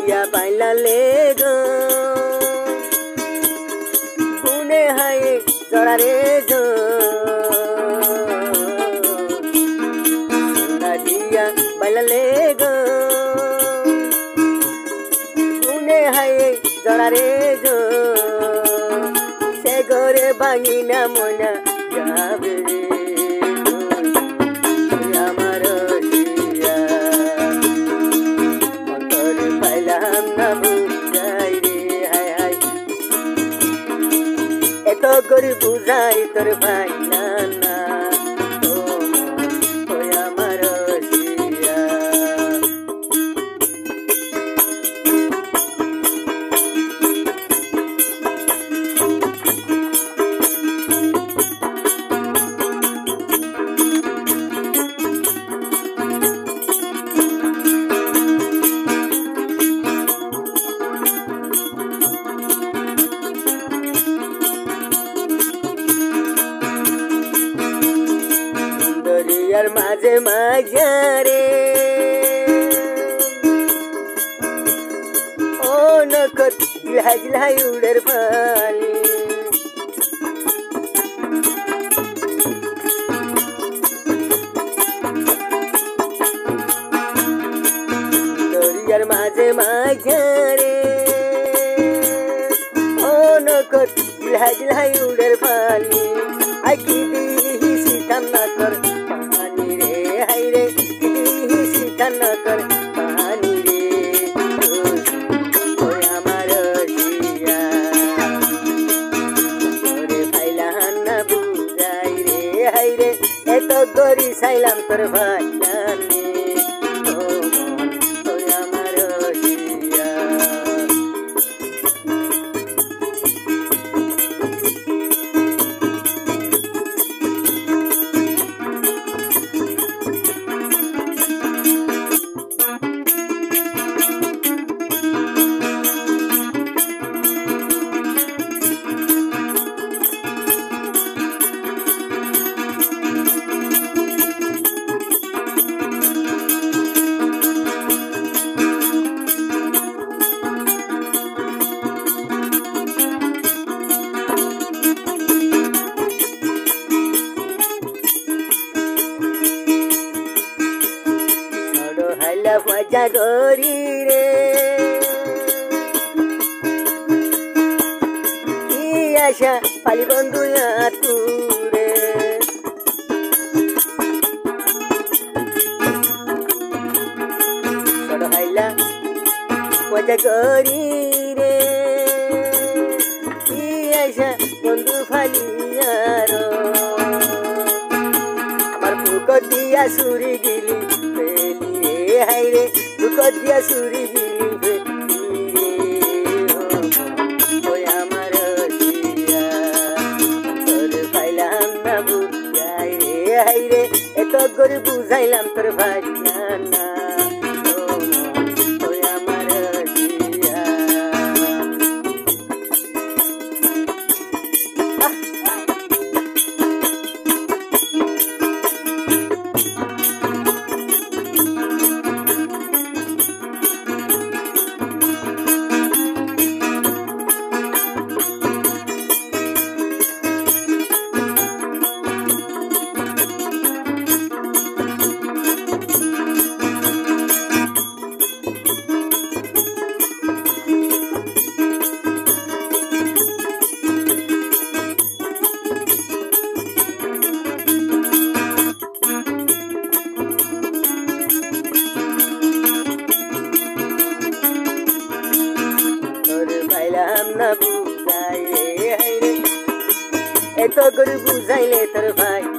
দিয়া পাইলালে গো গুনে হাই জড়ারে জো সোনা দিয়া পাইলালে গো গুনে হাই জড়ারে জো সে ঘরে ভাঙি না মনা যাবে আমার এত করে বুঝাই তোর ভাই না না আমার দরিয়ার মাঝে মাঝে রে ও নখত জিলহাই জিলহাই উড়ের পানি দরিয়ার মাঝে মাঝে রে ও নখত জিলহাই জিলহাই উড়ের পানি আকি দিহি সিতাম না কর পানি রে হাই রে দিহি সিতাম না কর পানি রে ওই আমার জিয়া ওরে ফাইলাম না বুঝাই রে হাই রে এত গরি সাইলাম তোর ভাই জানি ওই আমার জিয়া মজা করি রে কি আশা পালি বন্ধু তুরে ছোট হাইলা মজা করি রে কি আশা বন্ধু ফালিয়ার আমার বুক দিয়া সুরি গিলি হাই রে বুক দিয়া সুরি গিলি ওই আমার জিয়া তোর পাইলাম না বুঝাই রে হাই রে এত করে বুঝাইলাম তোর ভাই না না ওই আমার জিয়া না বুঝাই রে এত করে বুঝাইলে তোর ভাই